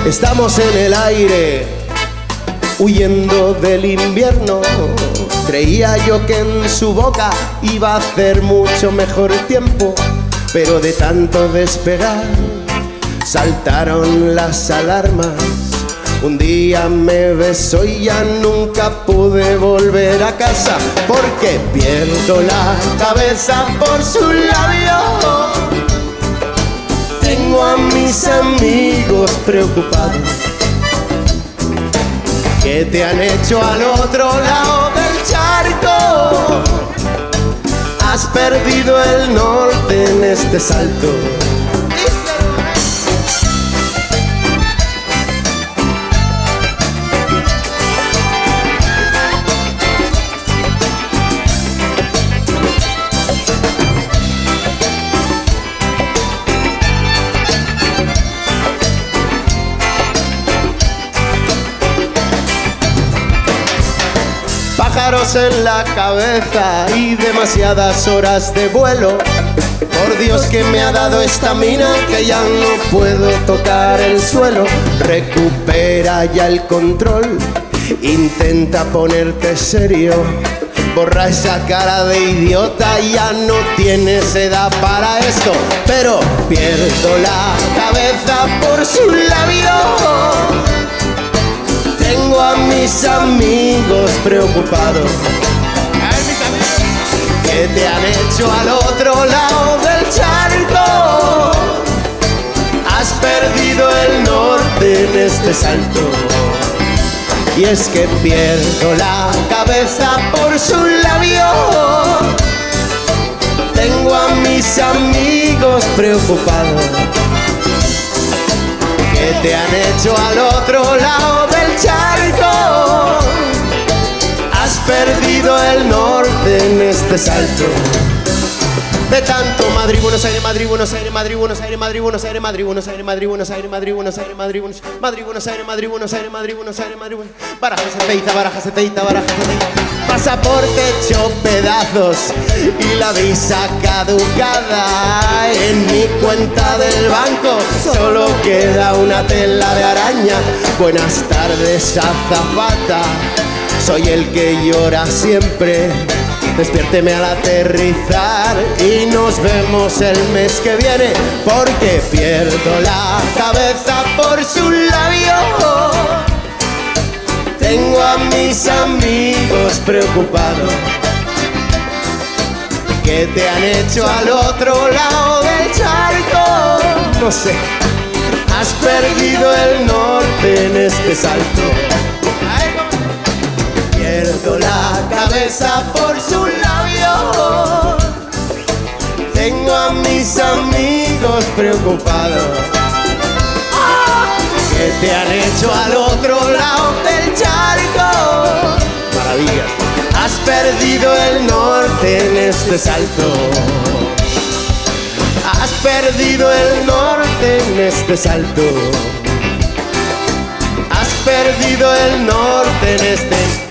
Estamos en el aire, huyendo del invierno. Creía yo que en su boca iba a hacer mucho mejor tiempo, pero de tanto despegar saltaron las alarmas. Un día me besó y ya nunca pude volver a casa, porque pierdo la cabeza por su labio. Tengo a mis amigos preocupados. ¿Qué te han hecho al otro lado del charco? Has perdido el norte en este salto. Pájaros en la cabeza y demasiadas horas de vuelo. Por Dios que me ha dado esta mina que ya no puedo tocar el suelo. Recupera ya el control, intenta ponerte serio. Borra esa cara de idiota, ya no tienes edad para esto. Pero pierdo la cabeza por su labio. Tengo a mis amigos preocupados. ¿Qué te han hecho al otro lado del charco? Has perdido el norte en este salto. Y es que pierdo la cabeza por su labio. Tengo a mis amigos preocupados. ¿Qué te han hecho al otro lado del charco? Has perdido el norte en este salto. De tanto Madrid, Buenos Aires, Madrid, Buenos Aires, Madrid, Buenos Aires, Madrid, Buenos Aires, Madrid, Buenos Aires, Madrid, Buenos Aires, Madrid, Buenos Aires, Madrid, Buenos Aires, Madrid, Buenos Aires, Madrid, Buenos Aires, Madrid, Buenos Aires, Madrid, Baraja, Ceuta, Baraja, Ceuta, Baraja, Ceuta. Pasaporte hecho pedazos y la visa caducada. En mi cuenta del banco solo queda una tela de araña. Buenas tardes, azafata, soy el que llora siempre. Despiérteme al aterrizar y nos vemos el mes que viene, porque pierdo la cabeza por su labio. Tengo a mis amigos preocupados. ¿Qué te han hecho al otro lado del charco? No sé. Has perdido el norte en este salto. Pierdo la cabeza por su labio. Tengo a mis amigos preocupados. ¿Qué te han hecho al otro lado del charco? Maravilla. Has perdido el norte en este salto. Has perdido el norte en este salto. Has perdido el norte en este